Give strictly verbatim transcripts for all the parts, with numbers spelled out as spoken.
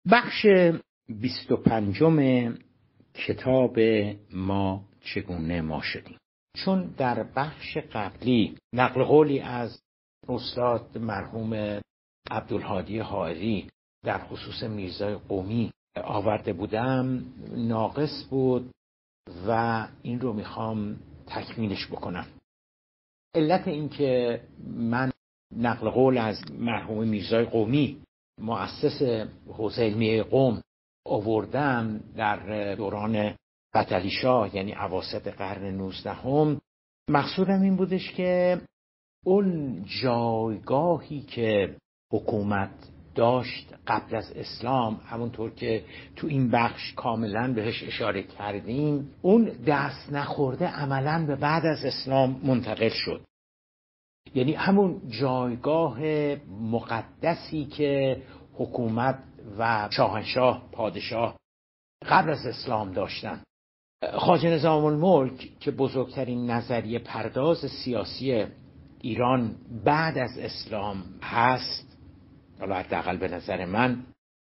بخش بیست و پنجم کتاب ما چگونه ما شدیم. چون در بخش قبلی نقل قولی از استاد مرحوم عبدالهادی حائری در خصوص میرزای قمی آورده بودم ناقص بود و این رو میخوام تکمیلش بکنم. علت این که من نقل قول از مرحوم میرزای قمی مؤسس حوزه علمیه قم آوردم در دوران فتحعلی شاه، یعنی اواسط قرن نوزدهم، مقصودم این بودش که اون جایگاهی که حکومت داشت قبل از اسلام، همونطور که تو این بخش کاملا بهش اشاره کردیم، اون دست نخورده عملاً به بعد از اسلام منتقل شد. یعنی همون جایگاه مقدسی که حکومت و شاهنشاه پادشاه قبل از اسلام داشتن. خواجه نظام الملک که بزرگترین نظریه پرداز سیاسی ایران بعد از اسلام هست، حالا حداقل به نظر من،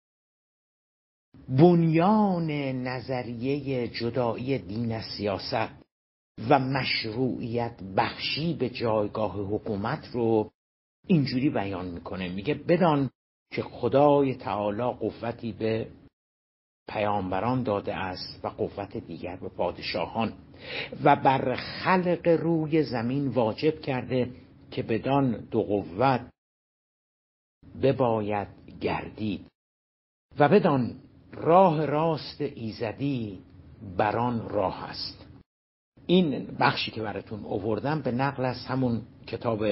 بنیان نظریه جدایی دین از سیاست و مشروعیت بخشی به جایگاه حکومت رو اینجوری بیان میکنه. میگه بدان که خدای تعالی قوتی به پیامبران داده است و قوت دیگر به پادشاهان و بر خلق روی زمین واجب کرده که بدان دو قوت بباید گردید و بدان راه راست ایزدی بران راه است. این بخشی که براتون آوردم به نقل از همون کتاب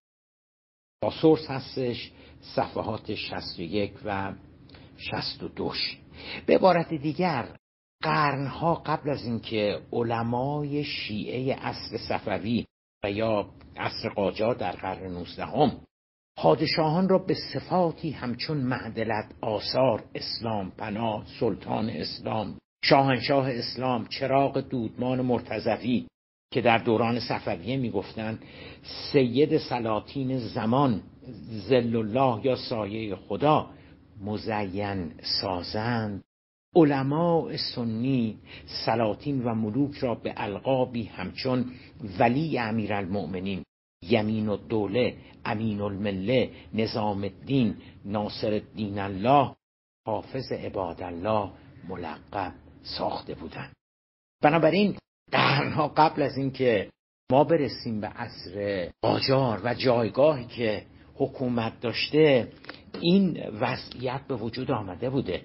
سورس هستش، صفحات شصت و یک و شصت و دو. به عبارت دیگر قرنها قبل از اینکه علمای شیعه عصر صفوی و یا عصر قاجار در قرن نوزدهم پادشاهان را به صفاتی همچون معدلت، آثار، اسلام پناه، سلطان اسلام، شاهنشاه اسلام، چراغ دودمان مرتضوی که در دوران صفویه میگفتن سید سلاطین زمان ظل الله یا سایه خدا مزین سازند، علماء سنی سلاطین و ملوک را به القابی همچون ولی امیرالمؤمنین، یمین الدوله، امین المله، نظام الدین، ناصر الدین الله، حافظ عباد الله ملقب ساخته بودند. بنابراین قرنها قبل از اینکه ما برسیم به عصر قاجار و جایگاهی که حکومت داشته، این وضعیت به وجود آمده بوده.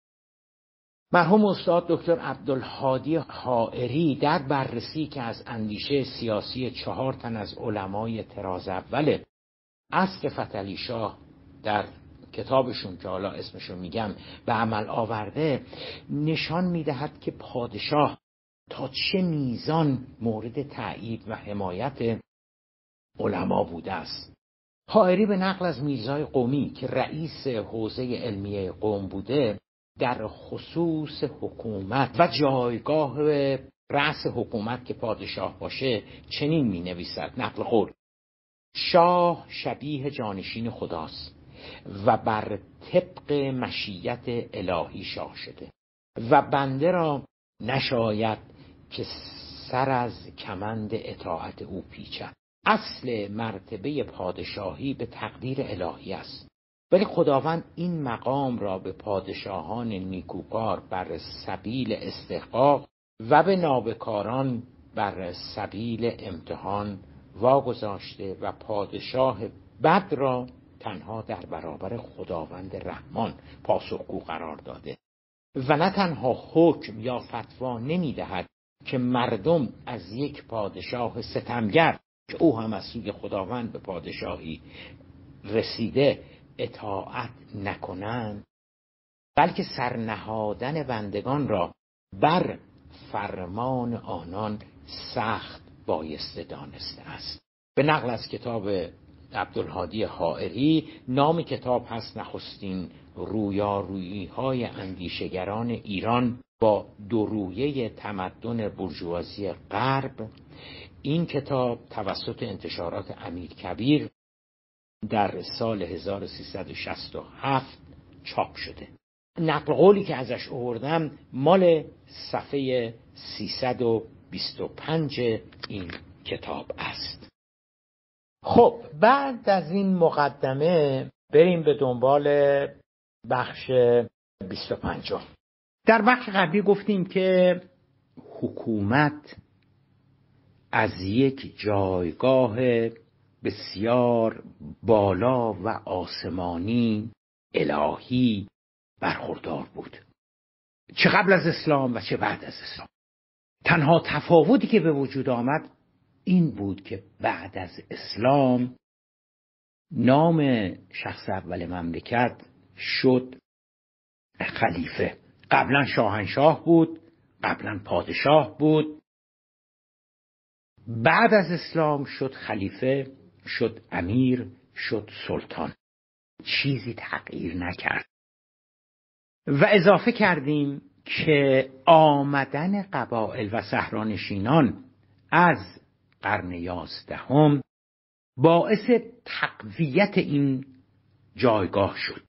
مرحوم استاد دکتر عبدالهادی حائری در بررسی که از اندیشه سیاسی چهار تن از علمای طراز اول عصر فتحعلی شاه در کتابشون که حالا اسمشو میگم به عمل آورده، نشان میدهد که پادشاه تا چه میزان مورد تأیید و حمایت علما بوده است. حائری به نقل از میرزای قمی که رئیس حوزه علمیه قم بوده، در خصوص حکومت و جایگاه رأس حکومت که پادشاه باشه چنین می نویسد، نقل قول: شاه شبیه جانشین خداست و بر طبق مشیت الهی شاه شده و بنده را نشاید که سر از کمند اطاعت او پیچد. اصل مرتبه پادشاهی به تقدیر الهی است، ولی خداوند این مقام را به پادشاهان نیکوکار بر سبیل استحقاق و به نابکاران بر سبیل امتحان واگذاشته و پادشاه بد را تنها در برابر خداوند رحمان پاسخگو قرار داده و نه تنها حکم یا فتوا نمی دهد که مردم از یک پادشاه ستمگر که او هم از سوی خداوند به پادشاهی رسیده اطاعت نکنند، بلکه سرنهادن بندگان را بر فرمان آنان سخت بایسته دانسته است. به نقل از کتاب عبدالهادی حائری، نام کتاب هست نخستین رویارویی های اندیشگران ایران با دورویه تمدن بورژوازی غرب. این کتاب توسط انتشارات امیرکبیر در سال هزار و سیصد و شصت و هفت چاپ شده. نقل قولی که ازش آوردم مال صفحه سیصد و بیست و پنج این کتاب است. خب بعد از این مقدمه بریم به دنبال بخش بیست و پنج. در بخش قبلی گفتیم که حکومت از یک جایگاه بسیار بالا و آسمانی الهی برخوردار بود، چه قبل از اسلام و چه بعد از اسلام. تنها تفاوتی که به وجود آمد این بود که بعد از اسلام نام شخص اول مملکت شد خلیفه. قبلا شاهنشاه بود، قبلا پادشاه بود، بعد از اسلام شد خلیفه، شد امیر، شد سلطان. چیزی تغییر نکرد. و اضافه کردیم که آمدن قبایل و صحرانشینان از قرن یازدهم باعث تقویت این جایگاه شد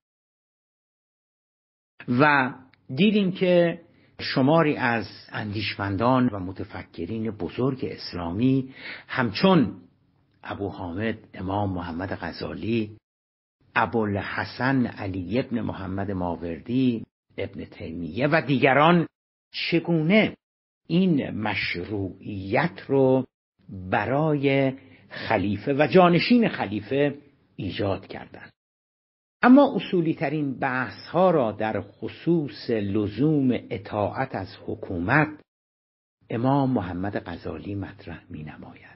و دیدیم که شماری از اندیشمندان و متفکرین بزرگ اسلامی همچون ابو حامد امام محمد غزالی، ابوالحسن علی ابن محمد ماوردی، ابن تیمیه و دیگران چگونه این مشروعیت رو برای خلیفه و جانشین خلیفه ایجاد کردند. اما اصولی ترین بحث ها را در خصوص لزوم اطاعت از حکومت امام محمد غزالی مطرح می نماید.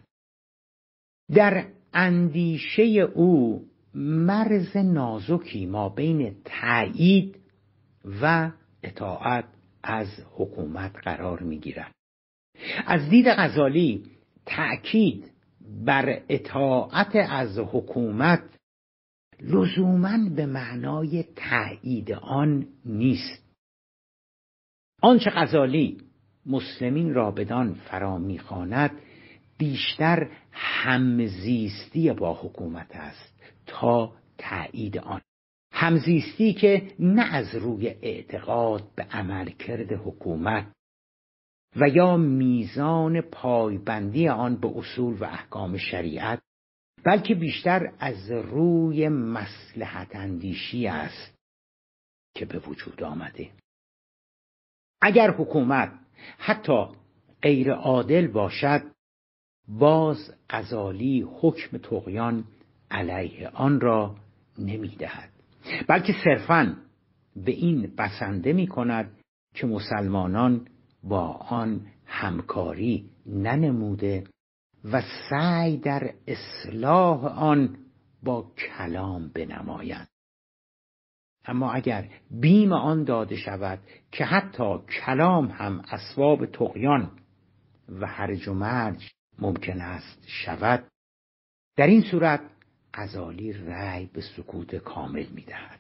در اندیشه او مرز نازکی ما بین تأیید و اطاعت از حکومت قرار می گیرد. از دید غزالی تأکید بر اطاعت از حکومت لزوماً به معنای تأیید آن نیست. آنچه غزالی مسلمین را بدان فرا می‌خواند بیشتر همزیستی با حکومت است تا تأیید آن. همزیستی که نه از روی اعتقاد به عملکرد حکومت و یا میزان پایبندی آن به اصول و احکام شریعت، بلکه بیشتر از روی مصلحت اندیشی است که به وجود آمده. اگر حکومت حتی غیر عادل باشد، باز غزالی حکم طغیان علیه آن را نمی دهد، بلکه صرفاً به این بسنده می کند که مسلمانان با آن همکاری ننموده و سعی در اصلاح آن با کلام بنمایند. اما اگر بیم آن داده شود که حتی کلام هم اسباب طغیان و هرج و مرج ممکن است شود، در این صورت غزالی رأی به سکوت کامل می‌دهد.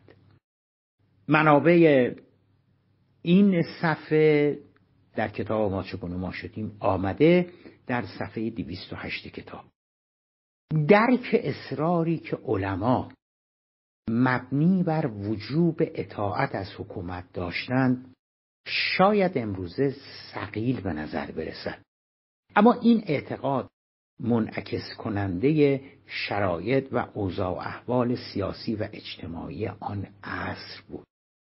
منابع این صفحه در کتاب ما چگونه ما شدیم آمده در صفحه دویست و هشت کتاب. درک اصراری که علما مبنی بر وجوب اطاعت از حکومت داشتند شاید امروزه ثقیل به نظر برسد، اما این اعتقاد منعکس کننده شرایط و اوضاع و احوال سیاسی و اجتماعی آن عصر بود.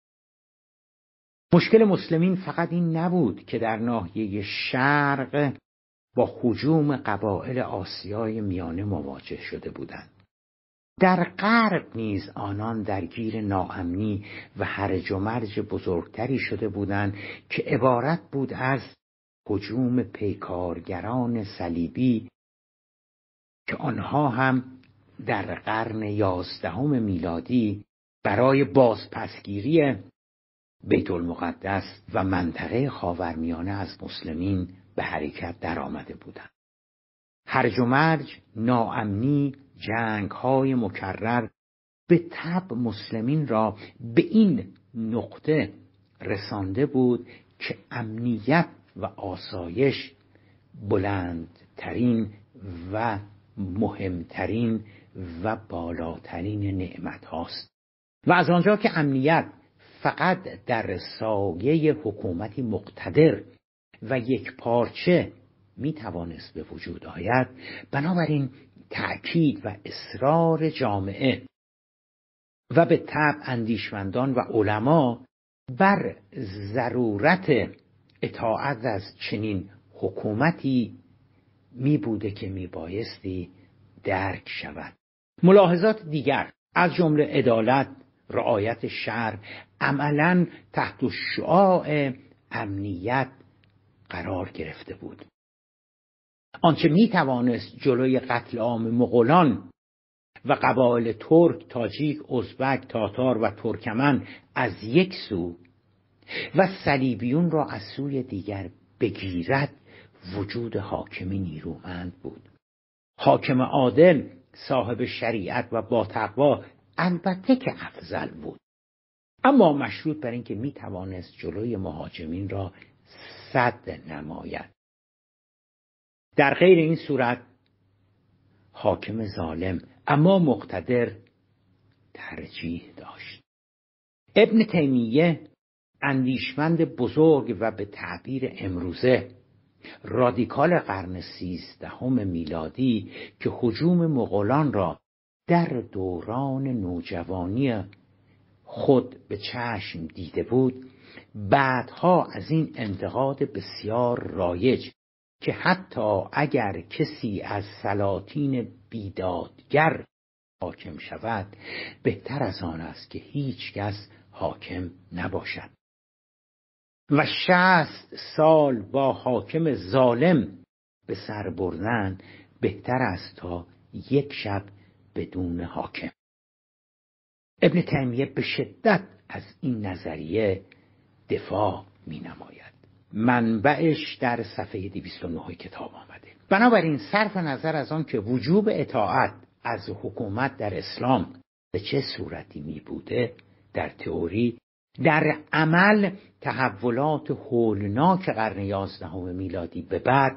مشکل مسلمین فقط این نبود که در ناحیه شرق با هجوم قبایل آسیای میانه مواجه شده بودند. در غرب نیز آنان درگیر ناامنی و هرج و مرج بزرگتری شده بودند که عبارت بود از هجوم پیکارگران صلیبی که آنها هم در قرن یازدهم میلادی برای بازپسگیری بیت المقدس و منطقه خاورمیانه از مسلمین به حرکت در آمده بودند. هرج و مرج، ناامنی، جنگ‌های مکرر به تبع مسلمین را به این نقطه رسانده بود که امنیت و آسایش بلندترین و مهمترین و بالاترین نعمت هاست و از آنجا که امنیت فقط در سایه حکومتی مقتدر و یک پارچه می توانست به وجود آید. بنابراین تأکید و اصرار جامعه و به طبع اندیشمندان و علما بر ضرورت اطاعت از چنین حکومتی می بوده که می بایستی درک شود. ملاحظات دیگر از جمله عدالت، رعایت شرع عملاً تحت شعاع امنیت قرار گرفته بود. آنچه می توانست جلوی قتل عام مغولان و قبایل ترک، تاجیک، ازبک، تاتار و ترکمن از یک سو و صلیبیون را از سوی دیگر بگیرد، وجود حاکمی نیرومند بود. حاکم عادل، صاحب شریعت و با تقوا البته که افضل بود، اما مشروط بر این که می توانست جلوی مهاجمین را سد نماید. در غیر این صورت حاکم ظالم اما مقتدر ترجیح داشت. ابن تیمیه، اندیشمند بزرگ و به تعبیر امروزه رادیکال قرن سیزدهم میلادی که هجوم مغولان را در دوران نوجوانی خود به چشم دیده بود، بعدها از این انتقاد بسیار رایج که حتی اگر کسی از سلاطین بیدادگر حاکم شود، بهتر از آن است که هیچ کس حاکم نباشد و شصت سال با حاکم ظالم به سر بردن بهتر است تا یک شب بدون حاکم. ابن تیمیه به شدت از این نظریه دفاع می نماید. منبعش در صفحه دویست و نه کتاب آمده. بنابراین صرف نظر از آن که وجوب اطاعت از حکومت در اسلام به چه صورتی می بوده، در تئوری، در عمل تحولات هولناک قرن یازدهم میلادی به بعد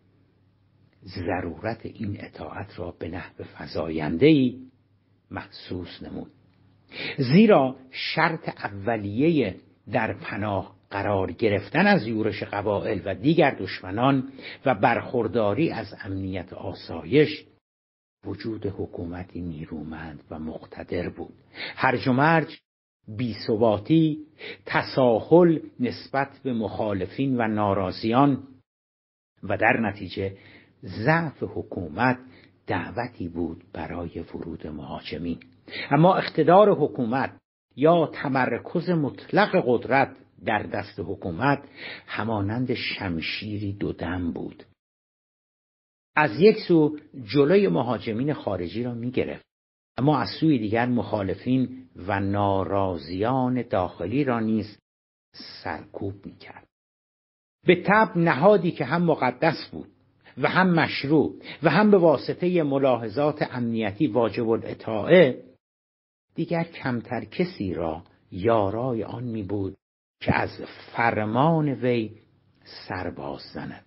ضرورت این اطاعت را به نحو فزاینده‌ای محسوس نمود. زیرا شرط اولیه در پناه قرار گرفتن از یورش قبایل و دیگر دشمنان و برخورداری از امنیت آسایش وجود حکومتی نیرومند و مقتدر بود. هرج و مرج، بی‌ثباتی، تساهل نسبت به مخالفین و ناراضیان و در نتیجه ضعف حکومت دعوتی بود برای ورود مهاجمین. اما اقتدار حکومت یا تمرکز مطلق قدرت در دست حکومت همانند شمشیری دودم بود. از یک سو جلوی مهاجمین خارجی را می گرفت، اما از سوی دیگر مخالفین و ناراضیان داخلی را نیز سرکوب می کرد. به طبع نهادی که هم مقدس بود و هم مشروع و هم به واسطه ملاحظات امنیتی واجب الاطاعه، دیگر کمتر کسی را یارای آن می بود که از فرمان وی سرباز زند.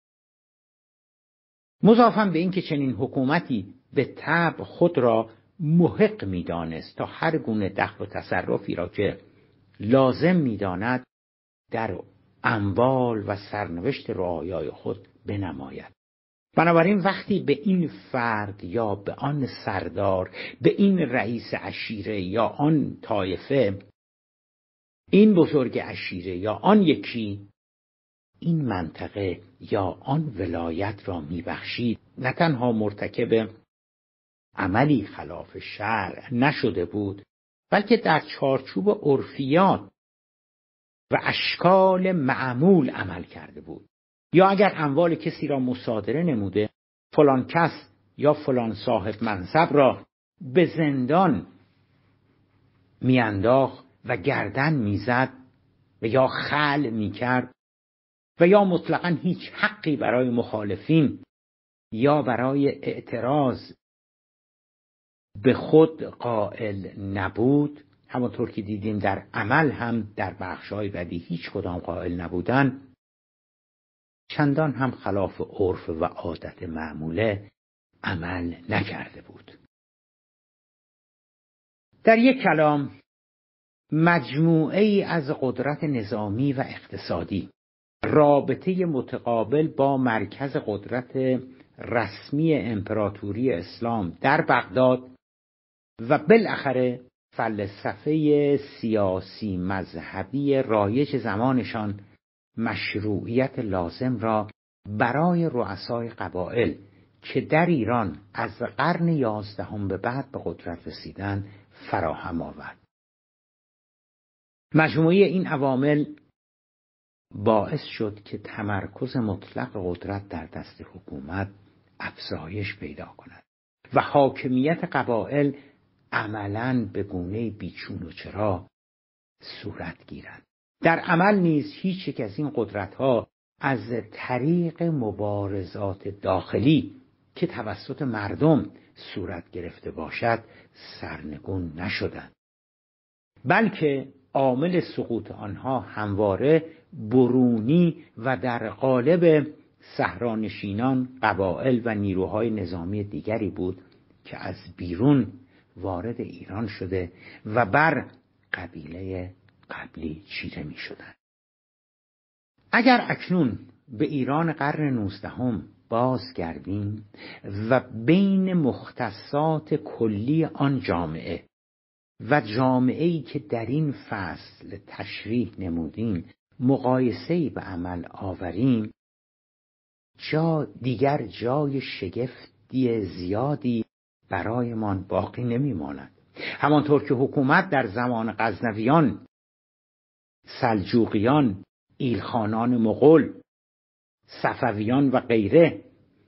مضافاً به این که چنین حکومتی به طبع خود را محق می دانست تا هر گونه دخل و تصرفی را که لازم می داند در اموال و سرنوشت رعایای خود بنماید. بنابراین وقتی به این فرد یا به آن سردار، به این رئیس عشیره یا آن طایفه، این بزرگ عشیره یا آن یکی این منطقه یا آن ولایت را میبخشید، نه تنها مرتکب عملی خلاف شرع نشده بود، بلکه در چارچوب عرفیات و اشکال معمول عمل کرده بود. یا اگر اموال کسی را مصادره نموده، فلان کس یا فلان صاحب منصب را به زندان میانداخت و گردن میزد و یا خلع میکرد و یا مطلقاً هیچ حقی برای مخالفین یا برای اعتراض به خود قائل نبود، همانطور که دیدیم در عمل هم در بخش‌های بعدی هیچ کدام قائل نبودن، چندان هم خلاف عرف و عادت معموله عمل نکرده بود. در یک کلام مجموعه ای از قدرت نظامی و اقتصادی، رابطه متقابل با مرکز قدرت رسمی امپراتوری اسلام در بغداد و بالاخره فلسفه سیاسی مذهبی رایج زمانشان مشروعیت لازم را برای رؤسای قبایل که در ایران از قرن یازدهم به بعد به قدرت رسیدن فراهم آورد. مجموعه این عوامل باعث شد که تمرکز مطلق قدرت در دست حکومت افزایش پیدا کند و حاکمیت قبایل عملاً به گونه بیچون و چرا صورت گیرد. در عمل نیز هیچ یک از این قدرت‌ها از طریق مبارزات داخلی که توسط مردم صورت گرفته باشد سرنگون نشدند، بلکه عامل سقوط آنها همواره برونی و در قالب صحرانشینان، قبایل و نیروهای نظامی دیگری بود که از بیرون وارد ایران شده و بر قبیله قبلی چیره می شدند. اگر اکنون به ایران قرن نوزدهم بازگردیم و بین مختصات کلی آن جامعه و جامعه‌ای که در این فصل تشریح نمودیم مقایسه‌ای به عمل آوریم، جا دیگر جای شگفتی زیادی برایمان باقی نمی‌ماند. همانطور که حکومت در زمان غزنویان، سلجوقیان، ایلخانان مغول، صفویان و غیره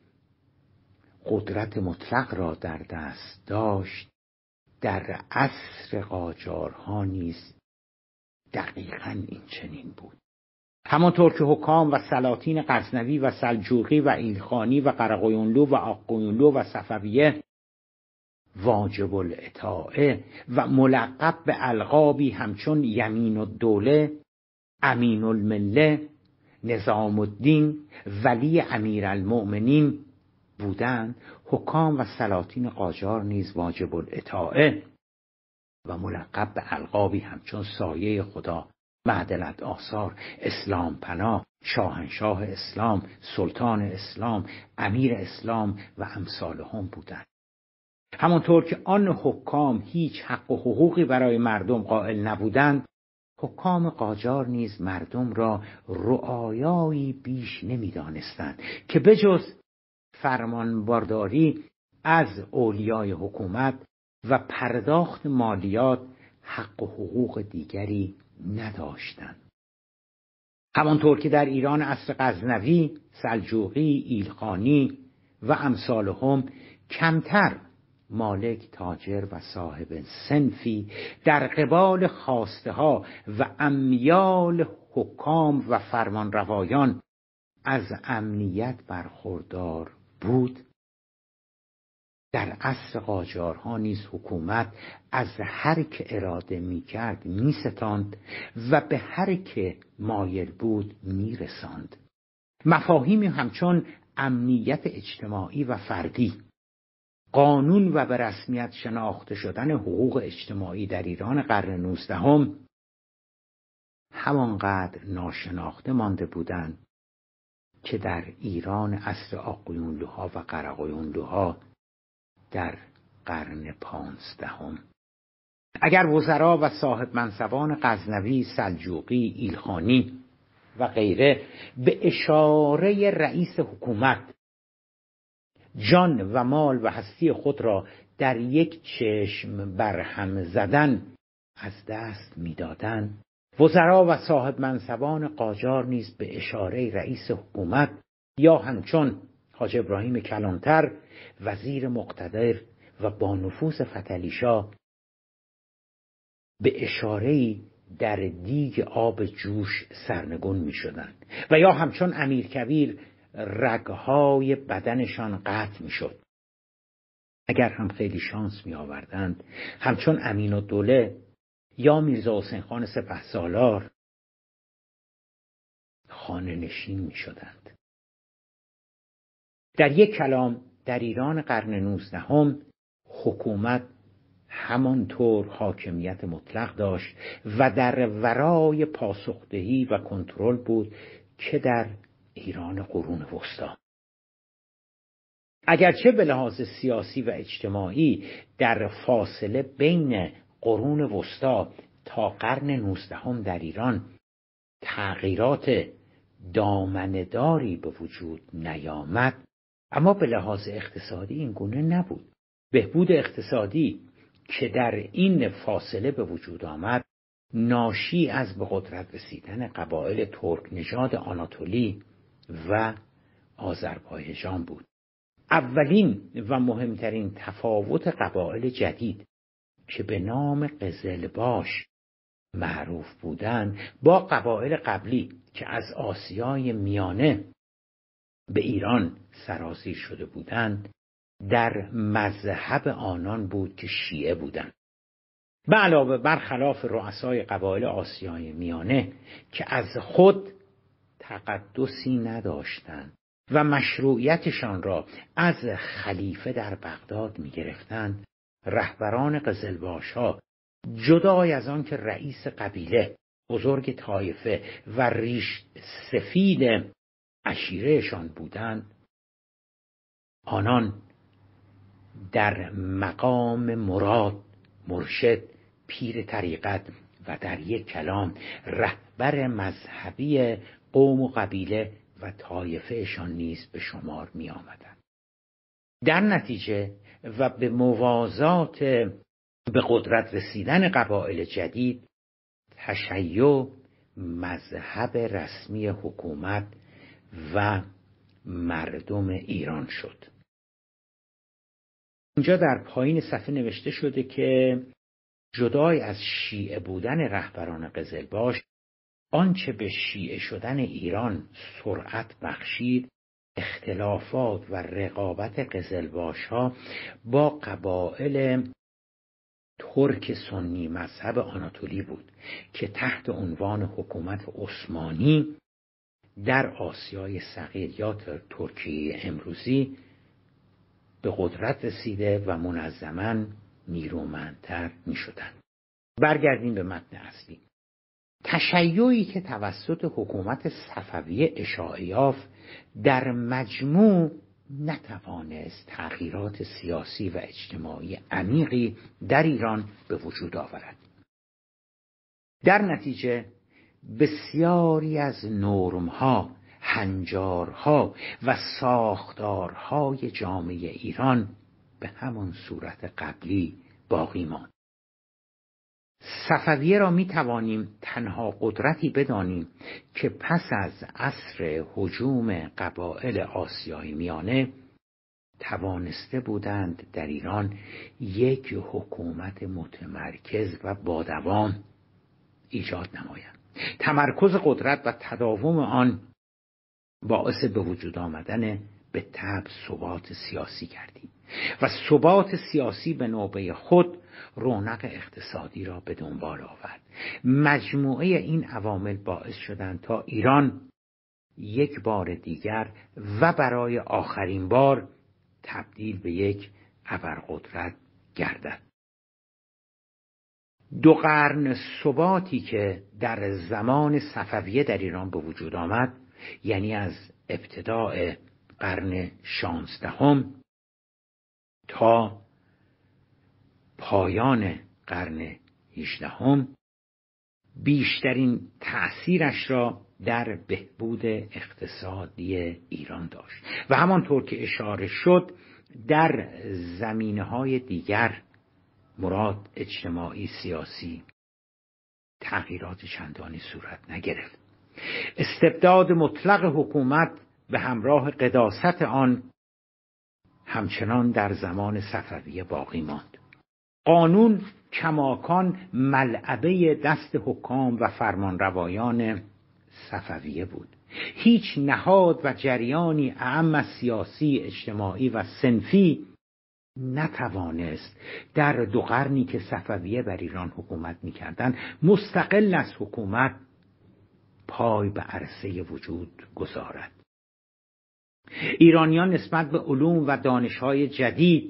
قدرت مطلق را در دست داشت، در عصر قاجارها نیز دقیقاً این چنین بود. همانطور که حکام و سلاطین غزنوی و سلجوقی و ایلخانی و قرقیونلو و آققیونلو و صفویه واجب الاطاعه و ملقب به القابی همچون یمین الدوله، امین المله، نظام الدین، ولی امیرالمؤمنین بودند، حکام و سلاطین قاجار نیز واجب الاطاعه و ملقب به القابی همچون سایه خدا، معدلت آثار، اسلام پناه، شاهنشاه اسلام، سلطان اسلام، امیر اسلام و امثالهم بودند. همانطور که آن حکام هیچ حق و حقوقی برای مردم قائل نبودند، حکام قاجار نیز مردم را رعایایی بیش نمی‌دانستند که بجز فرمانبرداری از اولیای حکومت و پرداخت مالیات حق و حقوق دیگری نداشتند. همانطور که در ایران عصر غزنوی، سلجوقی، ایلخانی و امثالهم کمتر مالک، تاجر و صاحب صنفی در قبال خواسته ها و امیال حکام و فرمانروایان از امنیت برخوردار بود، در عصر قاجارها نیز حکومت از هر که اراده می کرد می ستاند و به هر که مایل بود می رساند. مفاهیمی همچون امنیت اجتماعی و فردی، قانون و به رسمیت شناخته شدن حقوق اجتماعی در ایران قرن نوزدهم همانقدر ناشناخته مانده بودند که در ایران عصر آققیونلوها و قرقیونلوها در قرن پانزدهم. اگر وزرا و صاحب منصبان غزنوی، سلجوقی، ایلخانی و غیره به اشاره رئیس حکومت جان و مال و هستی خود را در یک چشم برهم زدن از دست می‌دادند، وزرا و صاحب منصبان قاجار نیز به اشاره رئیس حکومت یا همچون حاج ابراهیم کلانتر وزیر مقتدر و با نفوذ فتحعلی‌شاه به اشاره‌ای در دیگ آب جوش سرنگون می‌شدند و یا همچون امیرکبیر رگ‌های بدنشان قطع می‌شد. اگر هم خیلی شانس می‌آوردند همچون امین الدوله یا میرزا حسین خان سپهسالار خانه نشین می‌شدند. در یک کلام در ایران قرن نوزدهم حکومت همانطور حاکمیت مطلق داشت و در ورای پاسخدهی و کنترل بود که در ایران قرون وسطی. اگرچه به لحاظ سیاسی و اجتماعی در فاصله بین قرون وسطی تا قرن نوزدهم در ایران تغییرات دامنه‌داری به وجود نیامد، اما به لحاظ اقتصادی این گونه نبود. بهبود اقتصادی که در این فاصله به وجود آمد ناشی از به قدرت رسیدن قبایل ترک نژاد آناتولی و آذربایجان بود. اولین و مهمترین تفاوت قبایل جدید که به نام قزلباش معروف بودند با قبایل قبلی که از آسیای میانه به ایران سرازیر شده بودند در مذهب آنان بود که شیعه بودند. به علاوه برخلاف رؤسای قبایل آسیای میانه که از خود تقدسی نداشتند و مشروعیتشان را از خلیفه در بغداد می گرفتند، رهبران قزلباش‌ها جدای از آن که رئیس قبیله، بزرگ طایفه و ریش سفید عشیرهشان بودند، آنان در مقام مراد، مرشد، پیر طریقت و در یک کلام رهبر مذهبی قوم و قبیله و طایفهشان نیز به شمار می آمدند. در نتیجه و به موازات به قدرت رسیدن قبایل جدید، تشیع مذهب رسمی حکومت و مردم ایران شد. اینجا در پایین صفحه نوشته شده که جدای از شیعه بودن رهبران قزلباش، آنچه به شیعه شدن ایران سرعت بخشید اختلافات و رقابت قزلباش‌ها با قبایل ترک سنی مذهب آناتولی بود که تحت عنوان حکومت عثمانی در آسیای صغیر یا ترکیه امروزی به قدرت رسیده و منظماً نیرومندتر می شدن. برگردیم به متن اصلی. تشیعی که توسط حکومت صفویه اشاعه یافت در مجموع نتوانست تغییرات سیاسی و اجتماعی عمیقی در ایران به وجود آورد. در نتیجه بسیاری از نرم‌ها، هنجارها و ساختارهای جامعه ایران به همان صورت قبلی باقی ماند. صفویه را می توانیم تنها قدرتی بدانیم که پس از عصر هجوم قبایل آسیای میانه توانسته بودند در ایران یک حکومت متمرکز و با دوام ایجاد نمایند. تمرکز قدرت و تداوم آن باعث به وجود آمدن به تبع ثبات سیاسی گردید و ثبات سیاسی به نوبه خود رونق اقتصادی را به دنبال آورد. مجموعه این عوامل باعث شدند تا ایران یک بار دیگر و برای آخرین بار تبدیل به یک ابرقدرت گردد. دو قرن ثباتی که در زمان صفویه در ایران به وجود آمد، یعنی از ابتداء قرن شانزدهم تا پایان قرن هجدهم، بیشترین تأثیرش را در بهبود اقتصادی ایران داشت و همانطور که اشاره شد در زمینه‌های دیگر مراد اجتماعی سیاسی تغییرات چندانی صورت نگرفت. استبداد مطلق حکومت به همراه قداست آن همچنان در زمان صفویه باقی ماند. قانون کماکان ملعبه دست حکام و فرمانروایان صفویه بود. هیچ نهاد و جریانی اعم از سیاسی، اجتماعی و صنفی نتوانست در دو قرنی که صفویه بر ایران حکومت می‌کردند مستقل از حکومت پای به عرصه وجود گذارد. ایرانیان نسبت به علوم و دانش‌های جدید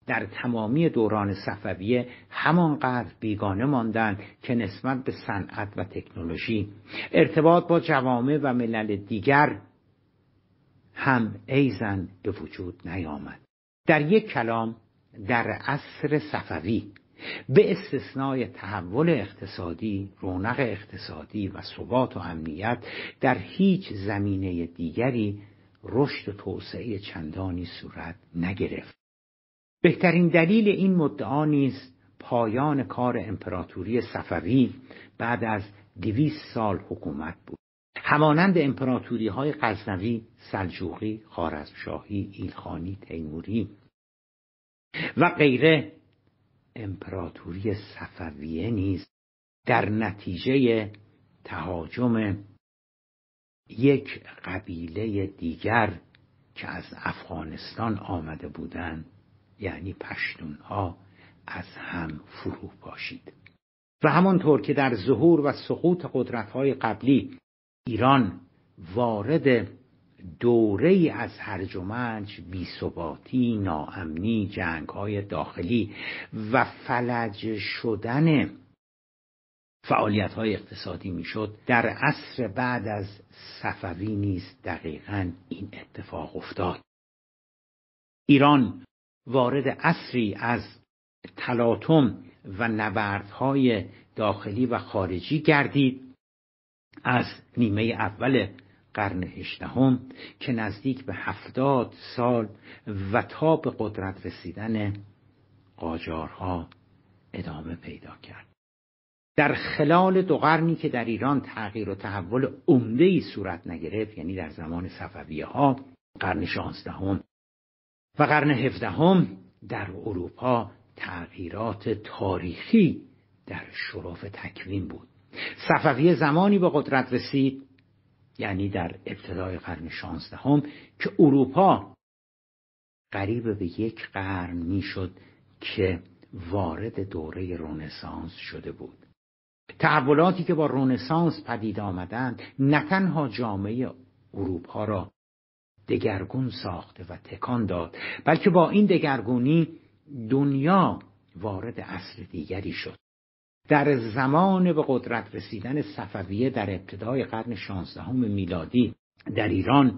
در تمامی دوران صفویه همانقدر بیگانه ماندند که نسبت به صنعت و تکنولوژی ارتباط با جوامع و ملل دیگر هم ایزن به وجود نیامد. در یک کلام در عصر صفوی به استثنای تحول اقتصادی، رونق اقتصادی و ثبات و امنیت، در هیچ زمینه دیگری رشد و توسعه چندانی صورت نگرفت. بهترین دلیل این مدعا نیز پایان کار امپراتوری صفوی بعد از دویست سال حکومت بود. همانند امپراتوری های غزنوی، سلجوقی، خوارزمشاهی، ایلخانی، تیموری و غیره، امپراتوری صفویه نیز در نتیجه تهاجم یک قبیله دیگر که از افغانستان آمده بودند، یعنی پشتونها، از هم فرو پاشید. و همانطور که در ظهور و سقوط قدرت‌های قبلی ایران وارد دوره‌ای از هرج و مرج، بی‌ثباتی، ناامنی، جنگ‌های داخلی و فلج شدن فعالیت‌های اقتصادی میشد، در عصر بعد از صفوی نیز دقیقاً این اتفاق افتاد. ایران وارد عصری از تلاطم و نبردهای داخلی و خارجی گردید از نیمه اول قرن هجدهم که نزدیک به هفتاد سال و تا به قدرت رسیدن قاجارها ادامه پیدا کرد. در خلال دو قرنی که در ایران تغییر و تحول عمده‌ای صورت نگرفت، یعنی در زمان صفویه‌ها، قرن شانزدهم و قرن هفدهم، در اروپا تغییرات تاریخی در شرف تکوین بود. صفویه زمانی به قدرت رسید، یعنی در ابتدای قرن شانزدهم، که اروپا قریب به یک قرن میشد که وارد دوره رنسانس شده بود. تحولاتی که با رنسانس پدید آمدند نه تنها جامعه اروپا را دگرگون ساخته و تکان داد، بلکه با این دگرگونی دنیا وارد عصر دیگری شد. در زمان به قدرت رسیدن صفویه در ابتدای قرن شانزدهم میلادی در ایران،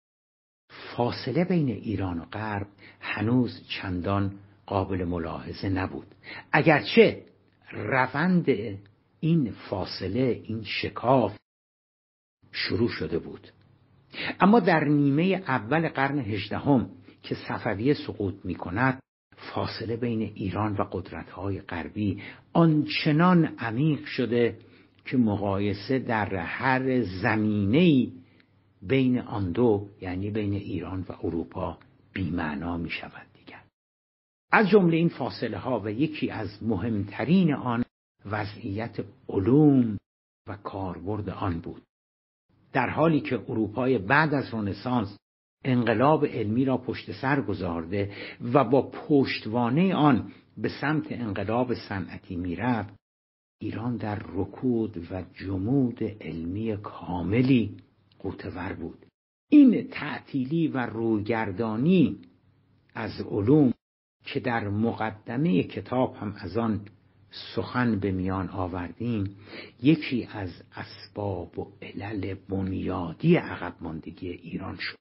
فاصله بین ایران و غرب هنوز چندان قابل ملاحظه نبود، اگرچه روند این فاصله، این شکاف شروع شده بود. اما در نیمه اول قرن هجدهم که صفویه سقوط می کند، فاصله بین ایران و قدرت‌های غربی آنچنان عمیق شده که مقایسه در هر زمینه‌ای بین آن دو، یعنی بین ایران و اروپا، بی‌معنا می شود دیگر. از جمله این فاصله ها و یکی از مهمترین آن وضعیت علوم و کاربرد آن بود. در حالی که اروپای بعد از رنسانس انقلاب علمی را پشت سر گذارده و با پشتوانه آن به سمت انقلاب صنعتی میرفت، ایران در رکود و جمود علمی کاملی غوطه‌ور بود. این تعطیلی و رویگردانی از علوم که در مقدمه کتاب هم از آن سخن به میان آوردیم، یکی از اسباب و علل بنیادی عقب ماندگی ایران شد.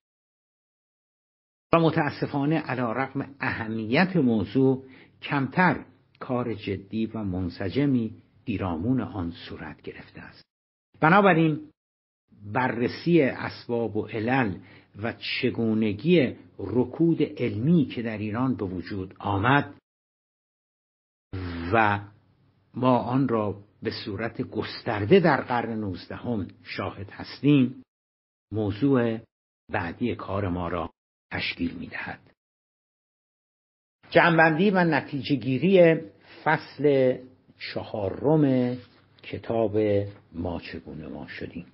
و متاسفانه علی‌رغم اهمیت موضوع، کمتر کار جدی و منسجمی پیرامون آن صورت گرفته است. بنابراین بررسی اسباب و علل و چگونگی رکود علمی که در ایران به وجود آمد و ما آن را به صورت گسترده در قرن نوزدهم شاهد هستیم، موضوع بعدی کار ما را تشکیل می‌دهد. جمع‌بندی و نتیجه گیری فصل چهارم کتاب ما چگونه ما شدیم.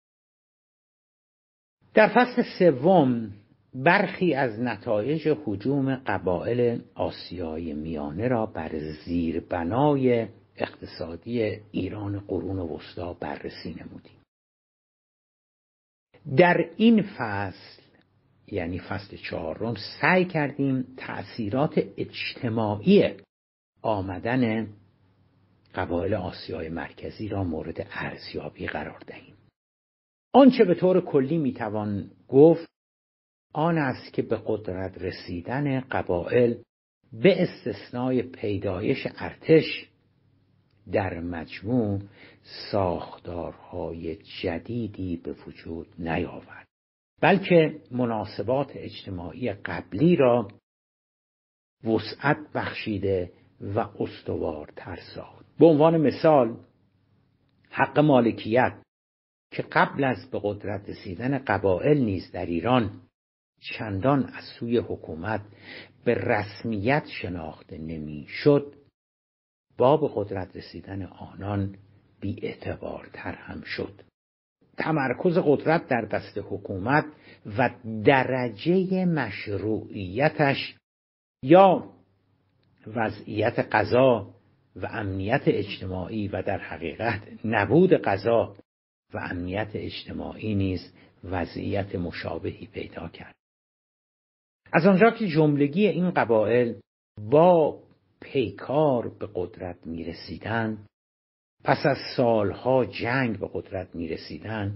در فصل سوم برخی از نتایج هجوم قبایل آسیای میانه را بر زیربنای اقتصادی ایران قرون وسطی بررسی نمودیم. در این فصل یعنی فصل چهارم سعی کردیم تأثیرات اجتماعی آمدن قبایل آسیای مرکزی را مورد ارزیابی قرار دهیم. آنچه به طور کلی میتوان گفت آن است که به قدرت رسیدن قبایل به استثنای پیدایش ارتش در مجموع ساختارهای جدیدی به وجود نیاورد، بلکه مناسبات اجتماعی قبلی را وسعت بخشیده و استوارتر ساخت. به عنوان مثال حق مالکیت که قبل از به قدرت رسیدن قبایل نیز در ایران چندان از سوی حکومت به رسمیت شناخته نمی‌شد، با به قدرت رسیدن آنان بی‌اعتبارتر هم شد. تمرکز قدرت در دست حکومت و درجه مشروعیتش یا وضعیت قضا و امنیت اجتماعی و در حقیقت نبود قضا و امنیت اجتماعی نیز وضعیت مشابهی پیدا کرد. از آنجا که جملگی این قبایل با پیکار به قدرت می رسیدن، پس از سالها جنگ به قدرت می رسیدن،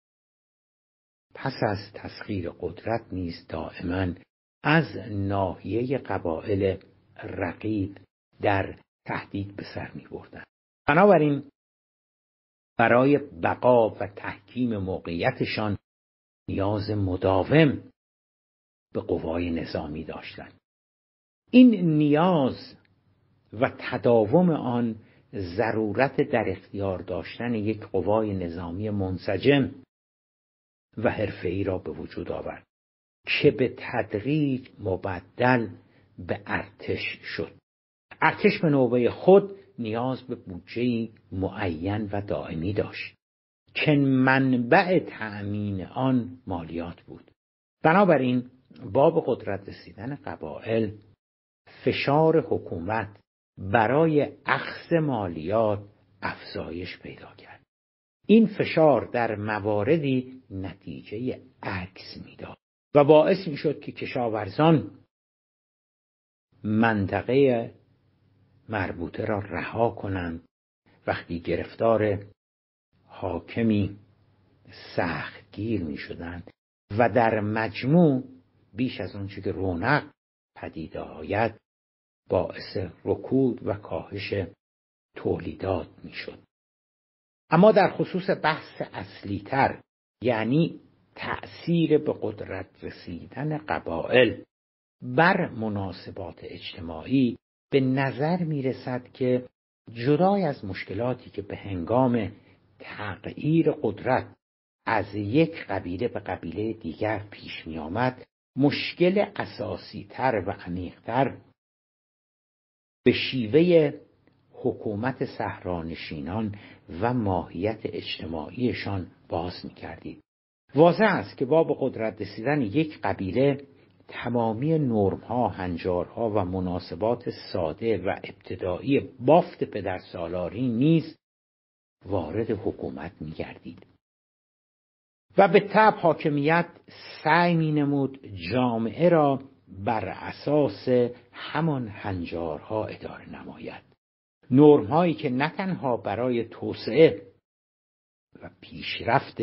پس از تسخیر قدرت نیز دائما از ناحیه قبایل رقیب در تهدید به سر می بردن. بنابراین برای بقا و تحکیم موقعیتشان نیاز مداوم به قوای نظامی داشتند. این نیاز و تداوم آن ضرورت در اختیار داشتن یک قوای نظامی منسجم و حرفه‌ای را به وجود آورد که به تدریج مبدل به ارتش شد. ارتش به نوبه خود نیاز به بودجه‌ای معین و دائمی داشت که منبع تأمین آن مالیات بود. بنابراین با به قدرت رسیدن قبایل فشار حکومت برای اخذ مالیات افزایش پیدا کرد. این فشار در مواردی نتیجه عکس میداد و باعث میشد که کشاورزان منطقه مربوطه را رها کنند وقتی گرفتار حاکمی سختگیر می شدند و در مجموع بیش از آنچه که رونق پدید آید باعث رکود و کاهش تولیدات می شد. اما در خصوص بحث اصلی تر، یعنی تأثیر به قدرت رسیدن قبایل بر مناسبات اجتماعی، به نظر می رسد که جدای از مشکلاتی که به هنگام تغییر قدرت از یک قبیله به قبیله دیگر پیش می آمد، مشکل اساسی تر و عمیق تر به شیوه حکومت صحرانشینان و ماهیت اجتماعیشان باز می کردید. واضح است که با به قدرت رسیدن یک قبیله تمامی نرم‌ها، هنجارها و مناسبات ساده و ابتدایی بافت پدرسالاری نیز وارد حکومت می‌گردید و به طبع حاکمیت سعی می‌نمود جامعه را بر اساس همان هنجارها اداره نماید. نرم‌هایی که نه تنها برای توسعه و پیشرفت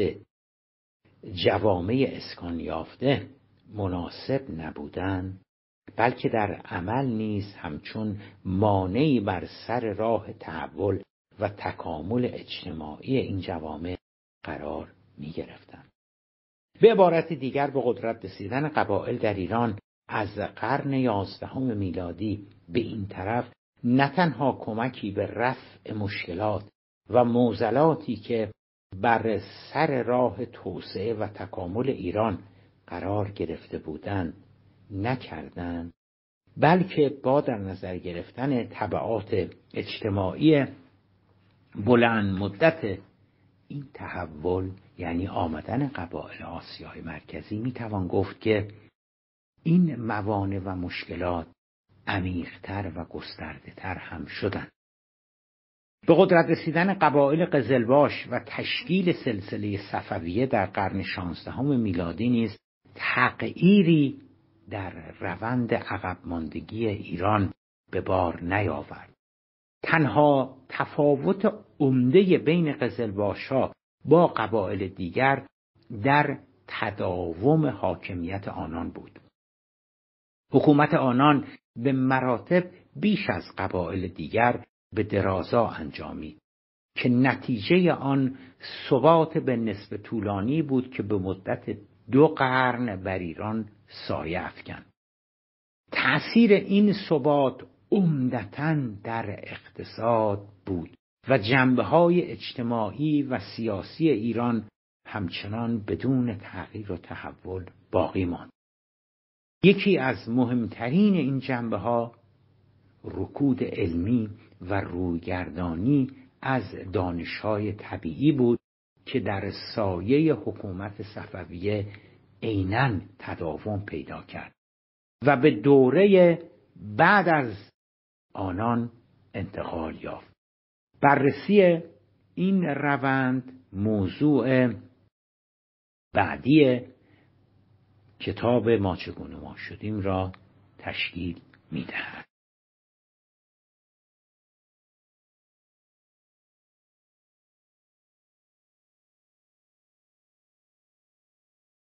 جوامع اسکان یافته مناسب نبودند، بلکه در عمل نیز همچون مانعی بر سر راه تحول و تکامل اجتماعی این جوامع قرار می گرفتند. به عبارت دیگر، به قدرت رسیدن قبایل در ایران از قرن یازدهم میلادی به این طرف نه تنها کمکی به رفع مشکلات و معضلاتی که بر سر راه توسعه و تکامل ایران قرار گرفته بودند نکردند، بلکه با در نظر گرفتن تبعات اجتماعی بلند مدت این تحول، یعنی آمدن قبایل آسیای مرکزی، میتوان گفت که این موانع و مشکلات عمیق‌تر و گسترده‌تر هم شدند. به قدرت رسیدن قبایل قزلباش و تشکیل سلسله صفویه در قرن شانزدهم میلادی نیز تغییری در روند عقب ماندگی ایران به بار نیاورد. تنها تفاوت عمده بین قزلباش‌ها با قبایل دیگر در تداوم حاکمیت آنان بود. حکومت آنان به مراتب بیش از قبایل دیگر به درازا انجامید که نتیجه آن ثبات به نسبت طولانی بود که به مدت دو قرن بر ایران سایه افکند. تأثیر این ثبات عمدتاً در اقتصاد بود و جنبه‌های اجتماعی و سیاسی ایران همچنان بدون تغییر و تحول باقی ماند. یکی از مهمترین این جنبه‌ها رکود علمی و رویگردانی از دانش‌های طبیعی بود که در سایه حکومت صفویه عیناً تداوم پیدا کرد و به دوره بعد از آنان انتقال یافت. بررسی این روند موضوع بعدی کتاب ما چگونه ما شدیم را تشکیل می‌دهد.